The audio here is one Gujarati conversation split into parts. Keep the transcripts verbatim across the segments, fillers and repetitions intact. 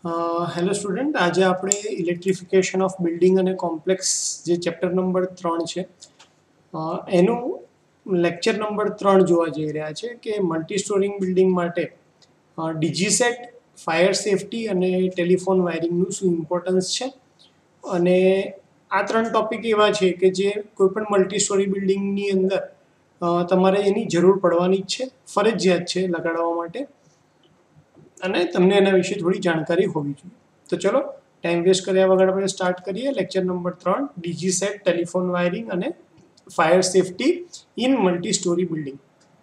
હેલો સ્ટુડન્ટ, આજે આપણે ઇલેક્ટ્રિફિકેશન ઓફ બિલ્ડિંગ અને કોમ્પ્લેક્સ જે ચેપ્ટર નંબર ત્રણ છે અ, એનું લેક્ચર નંબર ત્રણ જોવા જઈ રહ્યા છે કે મલ્ટી સ્ટોરિંગ બિલ્ડિંગ માટે ડીજીસેટ, ફાયર સેફટી અને ટેલિફોન વાયરિંગનું શું ઇમ્પોર્ટન્સ છે. અને આ ત્રણ ટોપિક એવા છે કે જે કોઈપણ મલ્ટી સ્ટોરી બિલ્ડિંગની અંદર અ, તમારે એની જરૂર પડવાની જ છે, ફરજિયાત છે લગાડવા માટે, અને તમને એના વિશે થોડી જાણકારી હોવી જોઈએ. તો ચલો ટાઈમ વેસ્ટ કર્યા વગર આપણે સ્ટાર્ટ કરીએ લેક્ચર નંબર ત્રણ, ડીજીસેટ, ટેલિફોન વાયરિંગ અને fire safety in multi storey building.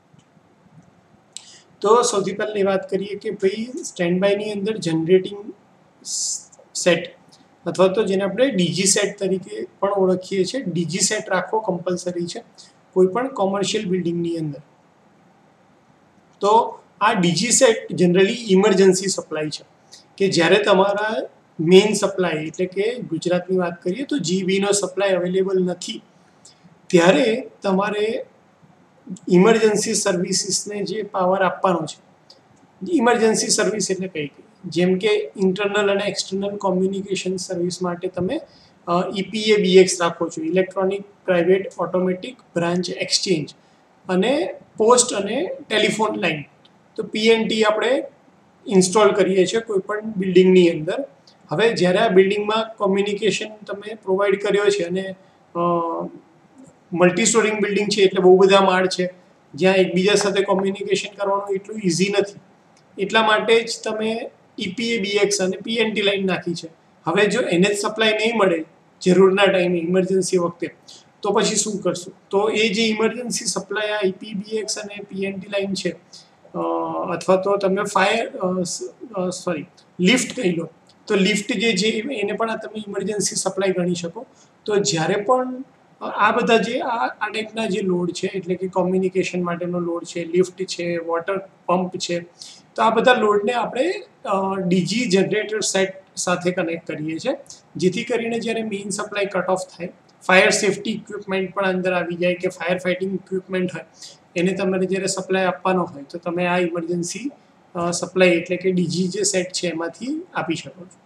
તો સૌથી પહેલાં એ વાત કરીએ કે ભાઈ સ્ટેન્ડ બાયની અંદર જનરેટિંગ સેટ અથવા તો જેને આપણે ડીજી સેટ તરીકે પણ ઓળખીએ છીએ, ડીજી સેટ રાખવો કમ્પલસરી છે કોઈ પણ કોમર્શિયલ બિલ્ડિંગની અંદર. તો આ DG set generally emergency supply છે કે જ્યારે તમારા મેઇન સપ્લાય એટલે કે ગુજરાતની વાત કરીએ તો જીબીનો સપ્લાય અવેલેબલ નથી, ત્યારે તમારે ઇમરજન્સી સર્વિસીસને જે પાવર આપવાનો છે. ઇમરજન્સી સર્વિસ એટલે કઈ કઈ, જેમ કે ઇન્ટરનલ અને એક્સટર્નલ કોમ્યુનિકેશન સર્વિસ માટે તમે ઈપીએ બીએક્સ રાખો છો, electronic private automatic branch exchange, અને પોસ્ટ અને ટેલિફોન લાઇન. તો પીએનટી આપણે ઇન્સ્ટોલ કરીએ છીએ કોઈ પણ બિલ્ડિંગની અંદર. હવે જ્યારે આ બિલ્ડિંગમાં કોમ્યુનિકેશન તમે પ્રોવાઈડ કર્યો છે અને મલ્ટી સ્ટોરિંગ બિલ્ડિંગ છે એટલે બહુ બધા માળ છે જ્યાં એકબીજા સાથે કોમ્યુનિકેશન કરવાનું એટલું ઇઝી નથી, એટલા માટે જ તમે ઈપીએ બીએક્સ અને પીએનટી લાઈન નાખી છે. હવે જો એને જ સપ્લાય નહીં મળે જરૂરના ટાઈમે ઇમરજન્સી વખતે, તો પછી શું કરશું? તો એ જે ઇમરજન્સી સપ્લાય આ ઈપી બીએક્સ અને પીએનટી લાઈન છે, અથવા તો તમે ફાયર સોરી લિફ્ટ કહી લો, તો લિફ્ટ જે છે એને પણ તમે ઇમરજન્સી સપ્લાય ગણી શકો. તો જ્યારે પણ આ બધા જે આ આ ટાઈપના જે લોડ છે એટલે કે કોમ્યુનિકેશન માટેનો લોડ છે, લિફ્ટ છે, વોટર પંપ છે, તો આ બધા લોડને આપણે ડીજી જનરેટર સેટ સાથે કનેક્ટ કરીએ છીએ, જેથી કરીને જ્યારે મેઇન સપ્લાય કટ ઓફ થાય, ફાયર સેફટી ઇક્વિપમેન્ટ પણ અંદર આવી જાય કે ફાયર ફાઇટિંગ ઇક્વિપમેન્ટ હોય, એને તમારે જ્યારે સપ્લાય આપવાનો હોય તો તમે આ ઇમરજન્સી સપ્લાય એટલે કે ડીજી જે સેટ છે એમાંથી આપી શકો છો.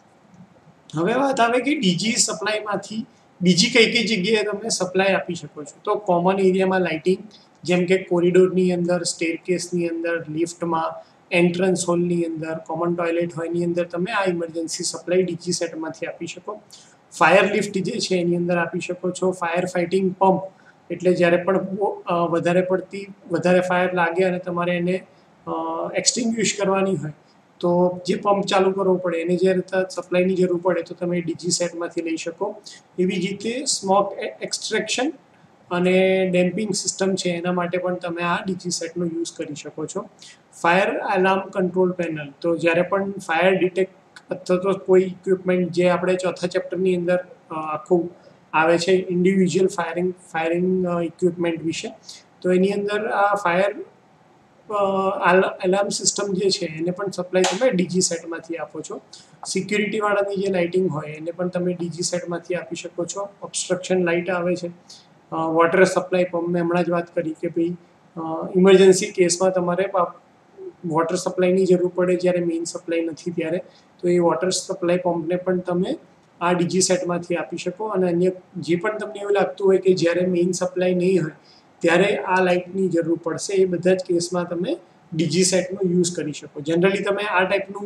હવે વાત આવે કે ડીજી સપ્લાયમાંથી બીજી કઈ કઈ જગ્યાએ તમે સપ્લાય આપી શકો છો. તો કોમન એરિયામાં લાઇટિંગ, જેમ કે કોરિડોરની અંદર, સ્ટેરકેસની અંદર, લિફ્ટમાં, એન્ટ્રન્સ હોલની અંદર, કોમન ટોયલેટ હોયની અંદર તમે આ ઇમરજન્સી સપ્લાય ડીજી સેટમાંથી આપી શકો. ફાયર લિફ્ટ જે છે એની અંદર આપી શકો છો. ફાયર ફાઇટિંગ પંપ એટલે જ્યારે પણ વધારે પડતી વધારે ફાયર લાગે અને તમારે એને એક્સટિંગ્વિશ કરવાની હોય તો જે પંપ ચાલુ કરવો પડે એને જ્યારે સપ્લાયની જરૂર પડે તો તમે ડીજી સેટમાંથી લઈ શકો. એવી જ રીતે સ્મોક એક્સટ્રેક્શન અને ડેમ્પિંગ સિસ્ટમ છે એના માટે પણ તમે આ ડીજી સેટનો યુઝ કરી શકો છો. ફાયર અલાર્મ કંટ્રોલ પેનલ, તો જ્યારે પણ ફાયર ડિટેક્ટ અથવા તો કોઈ ઇક્વિપમેન્ટ જે આપણે ચોથા ચેપ્ટરની અંદર આખું આવે છે ઇન્ડિવિજ્યુઅલ ફાયરિંગ ફાયરિંગ ઇક્વિપમેન્ટ વિશે, તો એની અંદર આ ફાયર અલાર્મ સિસ્ટમ જે છે એને પણ સપ્લાય તમે ડીજી સેટમાંથી આપો છો. સિક્યુરિટીવાળાની જે લાઇટિંગ હોય એને પણ તમે ડીજી સેટમાંથી આપી શકો છો. ઓબ્સ્ટ્રક્શન લાઇટ આવે છે, વોટર સપ્લાય પંપ મેં હમણાં જ વાત કરી કે ભાઈ ઇમરજન્સી કેસમાં તમારે વોટર સપ્લાયની જરૂર પડે જ્યારે મેઇન સપ્લાય નથી ત્યારે, તો એ વોટર સપ્લાય પંપને પણ તમે આ ડીજી સેટમાંથી આપી શકો. અને અન્ય જે પણ તમને એવું લાગતું હોય કે જ્યારે મેઇન સપ્લાય નહીં હોય ત્યારે આ લાઇટની જરૂર પડશે, એ બધા જ કેસમાં તમે ડીજી સેટનો યુઝ કરી શકો. જનરલી તમે આ ટાઈપનું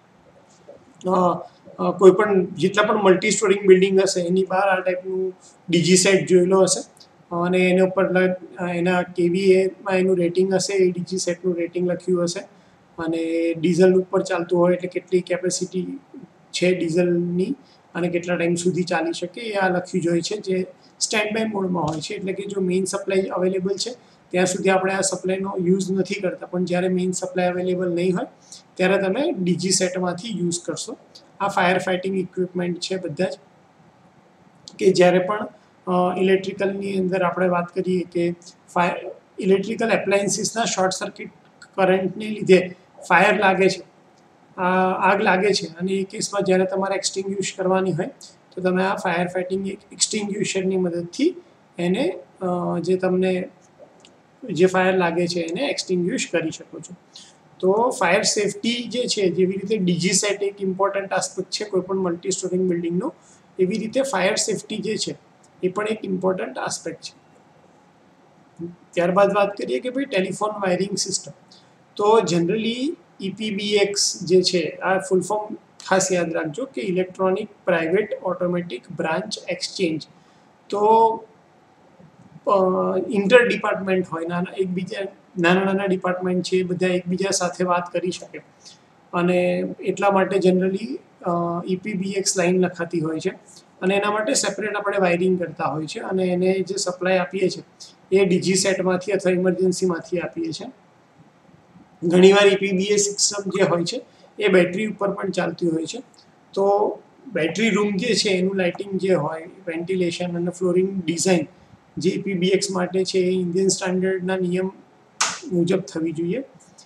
કોઈ પણ જેટલા પણ મલ્ટી સ્ટોરિંગ બિલ્ડિંગ હશે એની બહાર આ ટાઈપનું ડીજી સેટ જોયેલો હશે, અને એના ઉપર એના કેવીએમાં એનું રેટિંગ હશે, એ ડીજી સેટનું રેટિંગ લખ્યું હશે, અને ડીઝલ ઉપર ચાલતું હોય એટલે કેટલી કેપેસિટી છે ડીઝલની અને કેટલા ટાઈમ સુધી ચાલી શકે એ આ લખ્યું જ હોય છે, જે સ્ટેન્ડ બાય મોડમાં હોય છે. એટલે કે જો મેઇન સપ્લાય અવેલેબલ છે ત્યાં સુધી આપણે આ સપ્લાયનો યુઝ નથી કરતા, પણ જ્યારે મેઇન સપ્લાય અવેલેબલ નહીં હોય ત્યારે તમે ડીજી સેટમાંથી યુઝ કરશો. આ ફાયર ફાઇટિંગ ઇક્વિપમેન્ટ છે બધા જ, કે જ્યારે પણ ઇલેક્ટ્રિકલની અંદર આપણે વાત કરીએ કે ફાયર ઇલેક્ટ્રિકલ એપ્લાયન્સીસના શોર્ટ સર્કિટ કરંટને લીધે ફાયર લાગે છે, આગ લાગે છે, અને એ કેસમાં જ્યારે તમારે એક્સટિંગ્વિશ કરવાની હોય તો તમે આ ફાયર ફાઇટિંગ એક્સટિંગ્વિશરની મદદથી એને જે તમને જે ફાયર લાગે છે એને એક્સટિંગ્વિશ કરી શકો છો. તો ફાયર સેફટી જે છે, જેવી રીતે ડીજી સેટ એક ઇમ્પોર્ટન્ટ આસ્પેક્ટ છે કોઈ પણ મલ્ટી સ્ટોરિંગ બિલ્ડિંગનો, એવી રીતે ફાયર સેફટી જે છે એ પણ એક ઇમ્પોર્ટન્ટ આસ્પેક્ટ છે. ત્યારબાદ વાત કરીએ કે ભાઈ ટેલિફોન વાયરિંગ સિસ્ટમ. તો જનરલી ઈપીબીએક્સ જે છે, આ ફૂલ ફોર્મ ખાસ યાદ રાખજો કે electronic private automatic branch exchange. તો ઇન્ટર ડિપાર્ટમેન્ટ હોય, નાના એકબીજા નાના નાના ડિપાર્ટમેન્ટ છે, બધા એકબીજા સાથે વાત કરી શકે, અને એટલા માટે જનરલી ઈપીબીએક્સ લાઇન લખાતી હોય છે, અને એના માટે સેપરેટ આપણે વાયરિંગ કરતા હોય છે, અને એને જે સપ્લાય આપીએ છીએ એ ડીજી સેટમાંથી અથવા ઇમરજન્સીમાંથી આપીએ છીએ. ઘણીવાર ઈપીબીએસ સિસ્ટમ જે હોય છે એ બેટરી ઉપર પણ ચાલતી હોય છે. તો બેટરી રૂમ જે છે એનું લાઇટિંગ જે હોય, વેન્ટિલેશન અને ફ્લોરિંગ ડિઝાઇન જે ઈપીબીએક્સ માટે છે એ ઇન્ડિયન સ્ટાન્ડર્ડના નિયમ મુજબ થવી જોઈએ.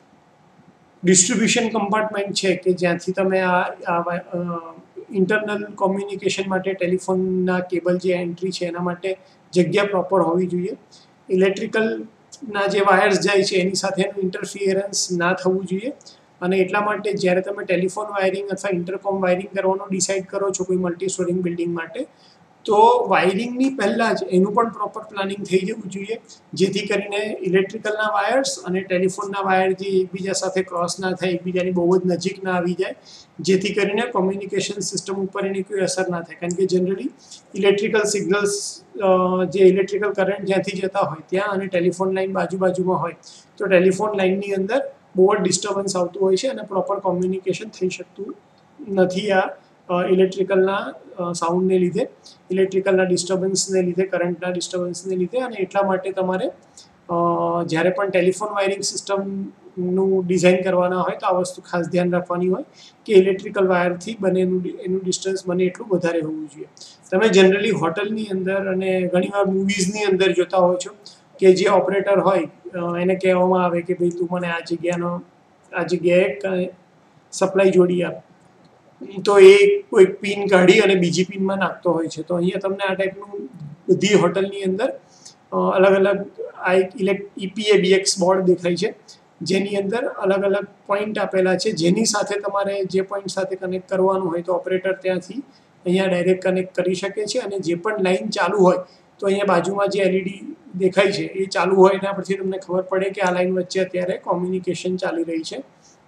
ડિસ્ટ્રીબ્યુશન કમ્પાર્ટમેન્ટ છે કે જ્યાંથી તમે આ ઇન્ટરનલ કોમ્યુનિકેશન માટે ટેલિફોનના કેબલ જે એન્ટ્રી છે એના માટે જગ્યા પ્રોપર હોવી જોઈએ. ઇલેક્ટ્રિકલના જે વાયર્સ જાય છે એની સાથે એનું ઇન્ટરફિયરન્સ ના થવું જોઈએ, અને એટલા માટે જ્યારે તમે ટેલિફોન વાયરિંગ અથવા ઇન્ટરકોમ વાયરિંગ કરવાનું ડિસાઇડ કરો છો કોઈ મલ્ટી સ્ટોરિંગ બિલ્ડિંગ માટે, તો વાયરિંગની પહેલાં જ એનું પણ પ્રોપર પ્લાનિંગ થઈ જવું જોઈએ, જેથી કરીને ઇલેક્ટ્રિકલના વાયર્સ અને ટેલિફોનના વાયર જે એકબીજા સાથે ક્રોસ ના થાય, એકબીજાની બહુ જ નજીક ના આવી જાય, જેથી કરીને કોમ્યુનિકેશન સિસ્ટમ ઉપર એની કોઈ અસર ના થાય. કારણ કે જનરલી ઇલેક્ટ્રિકલ સિગ્નલ્સ જે ઇલેક્ટ્રિકલ કરંટ જ્યાંથી જતા હોય ત્યાં અને ટેલિફોન લાઇન બાજુ બાજુમાં હોય તો ટેલિફોન લાઇનની અંદર બહુ જ ડિસ્ટર્બન્સ આવતું હોય છે અને પ્રોપર કોમ્યુનિકેશન થઈ શકતું નથી આ ઇલેક્ટ્રિકલના સાઉન્ડને લીધે, ઇલેક્ટ્રિકલના ડિસ્ટર્બન્સને લીધે, કરંટના ડિસ્ટર્બન્સને લીધે. અને એટલા માટે તમારે જ્યારે પણ ટેલિફોન વાયરિંગ સિસ્ટમનું ડિઝાઇન કરવાના હોય તો આ વસ્તુ ખાસ ધ્યાન રાખવાની હોય કે ઇલેક્ટ્રિકલ વાયરથી બને એનું એનું ડિસ્ટન્સ બને એટલું વધારે હોવું જોઈએ. તમે જનરલી હોટલની અંદર અને ઘણીવાર મૂવીઝની અંદર જોતા હોય છો કે જે ઓપરેટર હોય એને કહેવામાં આવે કે ભાઈ તું મને આ જગ્યાનો આ જગ્યાએ સપ્લાય જોડી આપ, તો એ કોઈ પિન કાઢી અને બીજી પિનમાં નાખતો હોય છે. તો અહીંયા તમને આ ટાઈપનું બધી હોટલની અંદર અલગ અલગ આ એક ઇલેક્ટ ઈપીએબીએક્સ બોર્ડ દેખાય છે, જેની અંદર અલગ અલગ પોઈન્ટ આપેલા છે, જેની સાથે તમારે જે પોઈન્ટ સાથે કનેક્ટ કરવાનું હોય તો ઓપરેટર ત્યાંથી અહીંયા ડાયરેક્ટ કનેક્ટ કરી શકે છે. અને જે પણ લાઇન ચાલુ હોય તો અહીંયા બાજુમાં જે એલઈડી દેખાય છે એ ચાલુ હોય, એના પરથી તમને ખબર પડે કે આ લાઇન વચ્ચે અત્યારે કોમ્યુનિકેશન ચાલી રહી છે.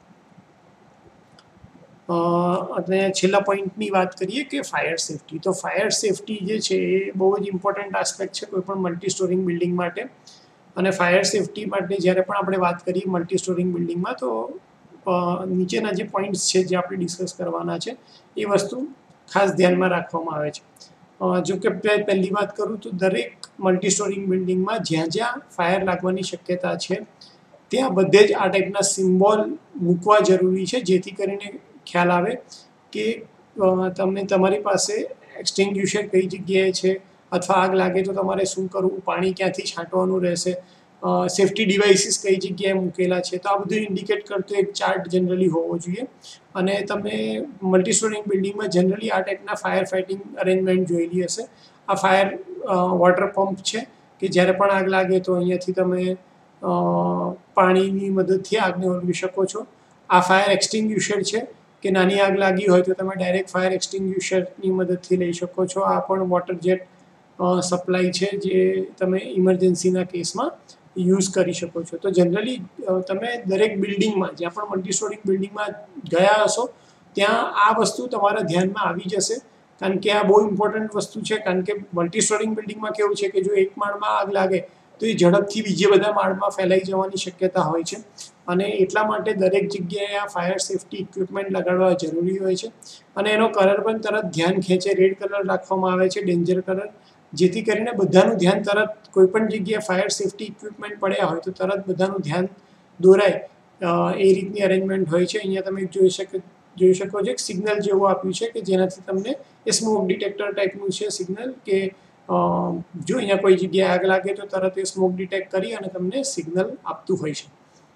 અને છેલ્લા પોઈન્ટની વાત કરીએ કે ફાયર સેફટી. તો ફાયર સેફટી જે છે એ બહુ જ ઇમ્પોર્ટન્ટ આસ્પેક્ટ છે કોઈ પણ મલ્ટી સ્ટોરિંગ બિલ્ડિંગ માટે. અને ફાયર સેફટી માટે જ્યારે પણ આપણે વાત કરીએ મલ્ટી સ્ટોરિંગ બિલ્ડિંગમાં, તો નીચેના જે પોઈન્ટ્સ છે જે આપણે ડિસ્કસ કરવાના છે એ વસ્તુ ખાસ ધ્યાનમાં રાખવામાં આવે છે. જો કે પહેલી વાત કરું તો દરેક મલ્ટી સ્ટોરિંગ બિલ્ડિંગમાં જ્યાં જ્યાં ફાયર લાગવાની શક્યતા છે ત્યાં બધે જ આ ટાઈપના સિમ્બોલ મૂકવા જરૂરી છે, જેથી કરીને ખ્યાલ આવે કે તમે તમારી પાસે એક્સટિંગ્યુશર કઈ જગ્યાએ છે, અથવા આગ લાગે તો તમારે શું કરવું, પાણી ક્યાંથી છાંટવાનું રહેશે, સેફ્ટી ડિવાઇસીસ કઈ જગ્યાએ મૂકેલા છે. તો આ બધું ઇન્ડિકેટ કરતો એક ચાર્ટ જનરલી હોવો જોઈએ. અને તમે મલ્ટી સ્ટોરિંગ બિલ્ડિંગમાં જનરલી આ ટાઈપના ફાયર ફાઇટિંગ અરેન્જમેન્ટ જોયેલી હશે. આ ફાયર વોટર પંપ છે કે જ્યારે પણ આગ લાગે તો અહીંયાથી તમે પાણીની મદદથી આગને ઓલવી શકો છો. આ ફાયર એક્સટિંગ્યુશર છે કે નાની આગ લાગી હોય તો તમે ડાયરેક્ટ ફાયર એક્સટિંગ્યુશરની મદદથી લઈ શકો છો. આ પણ વોટર જેટ સપ્લાય છે જે તમે ઇમરજન્સીના કેસમાં યુઝ કરી શકો છો. તો જનરલી તમે દરેક બિલ્ડિંગમાં, જ્યાં પણ મલ્ટી સ્ટોરિંગ બિલ્ડિંગમાં ગયા હશો ત્યાં આ વસ્તુ તમારા ધ્યાનમાં આવી જશે, કારણ કે આ બહુ ઇમ્પોર્ટન્ટ વસ્તુ છે. કારણ કે મલ્ટી સ્ટોરિંગ બિલ્ડિંગમાં કેવું છે કે જો એક માળમાં આગ લાગે તો એ ઝડપથી બીજે બધા માળમાં ફેલાઈ જવાની શક્યતા હોય છે, અને એટલા માટે દરેક જગ્યાએ આ ફાયર સેફટી ઇક્વિપમેન્ટ લગાડવા જરૂરી હોય છે. અને એનો કલર પણ તરત ધ્યાન ખેંચે, રેડ કલર રાખવામાં આવે છે, ડેન્જર કલર, જેથી કરીને બધાનું ધ્યાન તરત કોઈ પણ જગ્યાએ ફાયર સેફટી ઇક્વિપમેન્ટ પડ્યા હોય તો તરત બધાનું ધ્યાન દોરાય એ રીતની અરેન્જમેન્ટ હોય છે. અહીંયા તમે જોઈ શકો જોઈ શકો છો એક સિગ્નલ જેવું આપ્યું છે કે જેનાથી તમને એ સ્મોક ડિટેક્ટર ટાઈપનું છે સિગ્નલ, કે જો અહીંયા કોઈ જગ્યાએ આગ લાગે તો તરત એ સ્મોક ડિટેક્ટ કરી અને તમને સિગ્નલ આપતું હોય છે.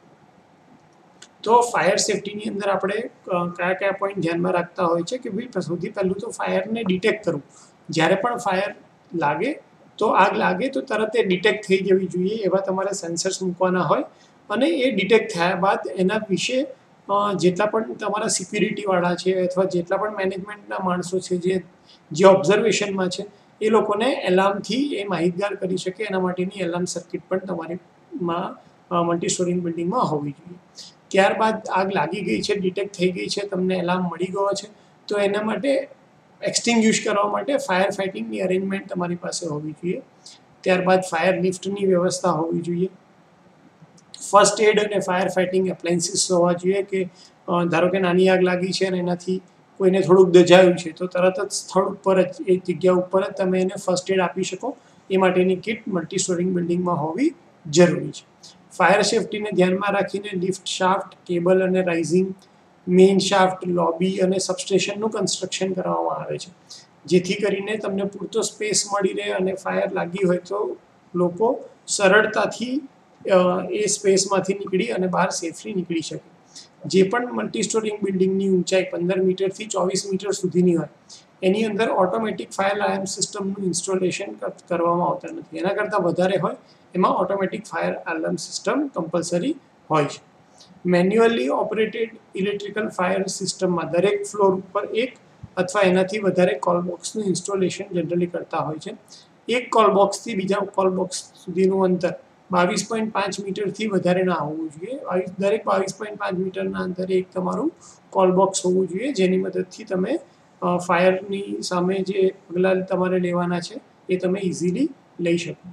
તો ફાયર સેફટીની અંદર આપણે કયા કયા પોઈન્ટ ધ્યાનમાં રાખતા હોય છે કે ભાઈ સૌથી પહેલું તો ફાયરને ડિટેક્ટ કરવું. જ્યારે પણ ફાયર લાગે તો આગ લાગે તો તરત એ ડિટેક્ટ થઈ જવી જોઈએ એવા તમારે સેન્સર્સ મૂકવાના હોય. અને એ ડિટેક્ટ થયા બાદ એના વિશે જેટલા પણ તમારા સિક્યુરિટીવાળા છે અથવા જેટલા પણ મેનેજમેન્ટના માણસો છે જે જે ઓબ્ઝર્વેશનમાં છે એ લોકોને એલાર્મથી એ માહિતગાર કરી શકે એના માટેની એલાર્મ સર્કિટ પણ તમારીમાં મલ્ટી સ્ટોરી બિલ્ડિંગમાં હોવી જોઈએ. ત્યારબાદ આગ લાગી ગઈ છે, ડિટેક્ટ થઈ ગઈ છે, તમને એલાર્મ મળી ગયો છે, તો એના માટે એક્સટિંગ્યુશ કરવા માટે ફાયર ફાઇટિંગની અરેન્જમેન્ટ તમારી પાસે હોવી જોઈએ. ત્યારબાદ ફાયર લિફ્ટની વ્યવસ્થા હોવી જોઈએ. ફર્સ્ટ એડ અને ફાયર ફાઇટિંગ એપ્લાયન્સીસ હોવા જોઈએ કે ધારો કે નાની આગ લાગી છે અને એનાથી કોઈને થોડુંક દજાયું છે તો તરત જ સ્થળ ઉપર જ એ જગ્યા ઉપર જ તમે એને ફર્સ્ટ એડ આપી શકો એ માટેની કિટ મલ્ટી સ્ટોરી બિલ્ડિંગમાં હોવી જરૂરી છે. ફાયર સેફટીને ધ્યાનમાં રાખીને લિફ્ટ, શાફ્ટ, કેબલ અને રાઇઝિંગ, મેઇન શાફ્ટ, લોબી અને સબસ્ટેશનનું કન્સ્ટ્રક્શન કરવામાં આવે છે, જેથી કરીને તમને પૂરતો સ્પેસ મળી રહે અને ફાયર લાગી હોય તો લોકો સરળતાથી એ સ્પેસમાંથી નીકળી અને બહાર સેફલી નીકળી શકે. જે પણ મલ્ટી સ્ટોરી બિલ્ડિંગની ઊંચાઈ પંદર મીટરથી ચોવીસ મીટર સુધીની હોય એની અંદર ઓટોમેટિક ફાયર અલાર્મ સિસ્ટમનું ઇન્સ્ટોલેશન કરવામાં આવતા નથી. એના કરતાં વધારે હોય એમાં automatic fire alarm system compulsory હોય છે. મેન્યુઅલી ઓપરેટેડ ઇલેક્ટ્રિકલ ફાયર સિસ્ટમમાં દરેક ફ્લોર ઉપર એક અથવા એનાથી વધારે કોલ બોક્સનું ઇન્સ્ટોલેશન જનરલી કરતા હોય છે. એક કોલ બોક્સથી બીજા કોલ બોક્સ સુધીનું અંતર બાવીસ પોઈન્ટ પાંચ મીટરથી વધારે ના હોવું જોઈએ. દરેક બાવીસ પોઈન્ટ પાંચ મીટરના અંતરે એક તમારું કોલ બોક્સ હોવું જોઈએ, જેની મદદથી તમે ફાયરની સામે જે પગલાં તમારે લેવાના છે એ તમે ઇઝીલી લઈ શકો.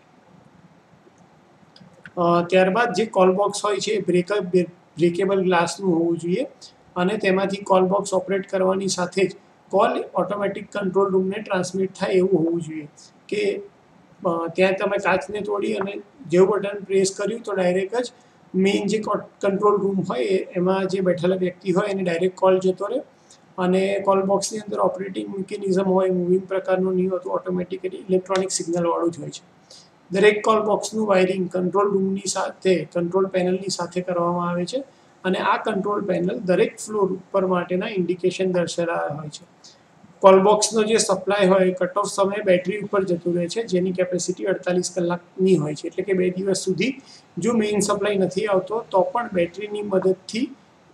ત્યારબાદ જે કોલ બોક્સ હોય છે એ બ્રેક બ્રેકેબલ ગ્લાસનું હોવું જોઈએ અને તેમાંથી કોલ બોક્સ ઓપરેટ કરવાની સાથે જ કોલ ઓટોમેટિક કંટ્રોલ રૂમને ટ્રાન્સમિટ થાય એવું હોવું જોઈએ કે ત્યાં તમે કાચને તોડી અને જેવું બટન પ્રેસ કર્યું તો ડાયરેક્ટ જ મેઇન જે કંટ્રોલ રૂમ હોય એમાં જે બેઠેલા વ્યક્તિ હોય એને ડાયરેક્ટ કોલ જતો રહે અને કોલ બોક્સની અંદર ઓપરેટિંગ મિકેનિઝમ હોય મૂવિંગ પ્રકારનું નહીં હોતું, ઓટોમેટિકલી ઇલેક્ટ્રોનિક સિગ્નલવાળું જ હોય છે. દરેક કોલ બોક્સનું વાયરિંગ કંટ્રોલ રૂમની સાથે કંટ્રોલ પેનલની સાથે કરવામાં આવે છે અને આ કંટ્રોલ પેનલ દરેક ફ્લોર ઉપર માટેના ઇન્ડિકેશન દર્શાવ્યા હોય છે. કોલ બોક્સનો જે સપ્લાય હોય કટ ઓફ સમય બેટરી ઉપર જતું રહે છે, જેની કેપેસિટી અડતાલીસ કલાકની હોય છે, એટલે કે બે દિવસ સુધી જો મેઇન સપ્લાય નથી આવતો તો પણ બેટરીની મદદથી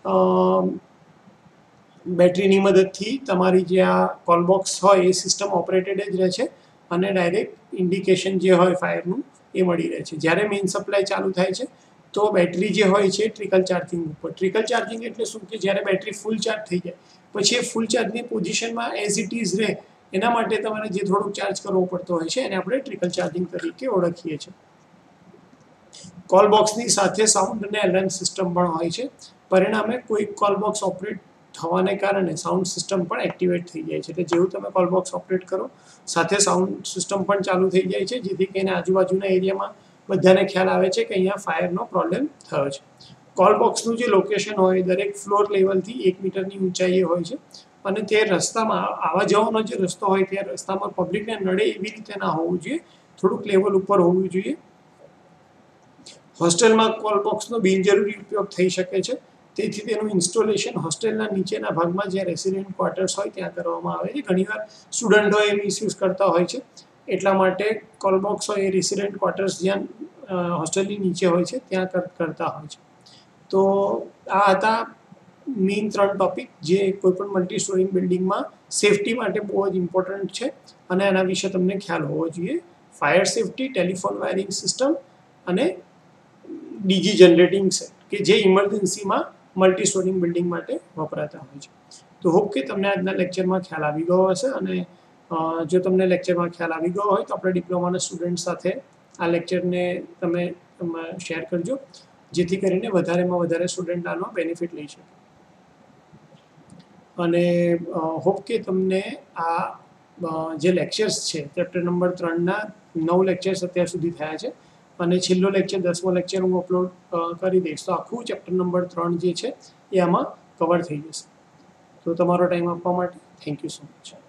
બેટરીની મદદથી તમારી જે આ કોલ બોક્સ હોય એ સિસ્ટમ ઓપરેટેડ જ રહે છે અને ડાયરેક્ટ ઇન્ડિકેશન જે હોય ફાયરનું એ મળી રહે છે. જ્યારે મેઇન સપ્લાય ચાલુ થાય છે તો બેટરી જે હોય છે ટ્રિકલ ચાર્જિંગ ઉપર. ટ્રિકલ ચાર્જિંગ એટલે શું કે જ્યારે બેટરી ફૂલ ચાર્જ થઈ જાય પછી એ ફૂલ ચાર્જની પોઝિશનમાં એઝ ઇટ ઇઝ રહે એના માટે તમારે જે થોડુંક ચાર્જ કરવો પડતો હોય છે એને આપણે ટ્રિકલ ચાર્જિંગ તરીકે ઓળખીએ છીએ. કોલ બોક્સની સાથે સાઉન્ડ અને એલાર્મ સિસ્ટમ પણ હોય છે. પરિણામે કોઈ કોલ બોક્સ ઓપરેટ થવાને કારણે સાઉન્ડ સિસ્ટમ પણ એક્ટિવેટ થઈ જાય છે. એટલે જેવું તમે કોલ બોક્સ ઓપરેટ કરો સાથે સાઉન્ડ સિસ્ટમ પણ ચાલુ થઈ જાય છે, જેથી કરીને આજુબાજુના એરિયામાં બધાને ખ્યાલ આવે છે કે અહીંયા ફાયરનો પ્રોબ્લેમ થયો છે. કોલ બોક્સનું જે લોકેશન હોય દરેક ફ્લોર લેવલથી એક મીટરની ઊંચાઈએ હોય છે અને તે રસ્તામાં આવવા જવાનો જે રસ્તો હોય તે રસ્તામાં પબ્લિકને નડે એવી રીતે ના હોવું જોઈએ, થોડુંક લેવલ ઉપર હોવું જોઈએ. હોસ્ટેલમાં કોલ બોક્સનો બિનજરૂરી ઉપયોગ થઈ શકે છે, તેથી તેનું ઇન્સ્ટોલેશન હોસ્ટેલના નીચેના ભાગમાં જ્યાં રેસિડેન્ટ ક્વાર્ટર્સ હોય ત્યાં કરવામાં આવે છે. ઘણીવાર સ્ટુડન્ટ હોય એ મિસયુઝ કરતા હોય છે, એટલા માટે કોલ બોક્સ હોય એ રેસિડેન્ટ ક્વાર્ટર્સ જ્યાં હોસ્ટેલની નીચે હોય છે ત્યાં કરતા હોય છે. તો આ હતા મેઇન ત્રણ ટોપિક જે કોઈપણ મલ્ટી સ્ટોરી બિલ્ડિંગમાં સેફટી માટે બહુ જ ઇમ્પોર્ટન્ટ છે અને એના વિશે તમને ખ્યાલ હોવો જોઈએ. Fire safety, telephone wiring system અને ડીજી જનરેટિંગ સેટ કે જે ઇમરજન્સીમાં મલ્ટી સ્ટોરી બિલ્ડિંગ માટે વપરાતા હોય છે. તો હોપ કે તમને આજના લેક્ચરમાં ખ્યાલ આવી ગયો હશે અને જો તમને લેક્ચરમાં ખ્યાલ આવી ગયો હોય તો આપણે ડિપ્લોમાના સ્ટુડન્ટ સાથે આ લેક્ચરને તમે શેર કરજો, જેથી કરીને વધારેમાં વધારે સ્ટુડન્ટ આનો બેનિફિટ લઈ શકે. અને હોપ કે તમને આ જે લેક્ચર્સ છે ચેપ્ટર નંબર ત્રણના નવ લેક્ચર્સ અત્યાર સુધી થયા છે અને છેલ્લો લેક્ચર દસમો લેક્ચર હું અપલોડ કરી દઈશ તો આખું ચેપ્ટર નંબર ત્રણ જે છે એ આમાં કવર થઈ જશે. તો તમારો ટાઈમ આપવા માટે થેન્ક યુ સો મચ.